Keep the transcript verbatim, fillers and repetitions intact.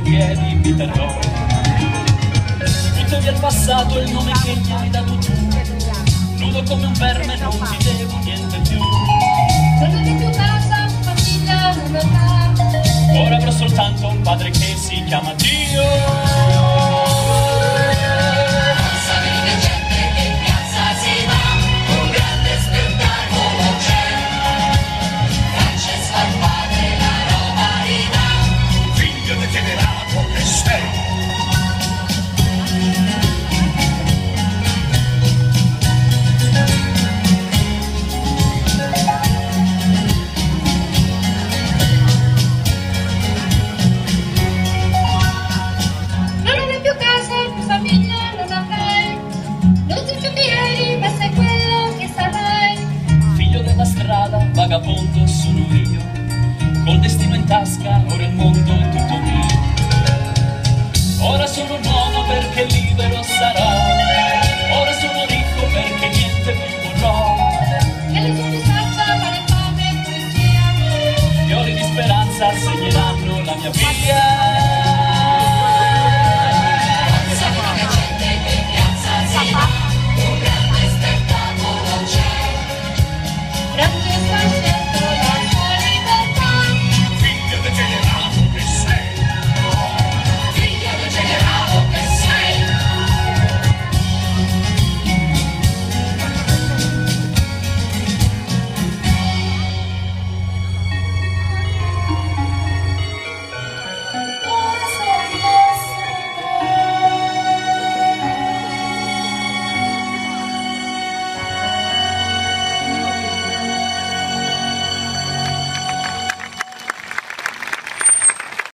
piedi mi terrò. Butto via il passato e il nome che mi hai dato tu, nudo come un verme, non ti devo niente più. Non avete più casa, famiglia, una realtà. Ora avrò soltanto un padre che si chiama Dio.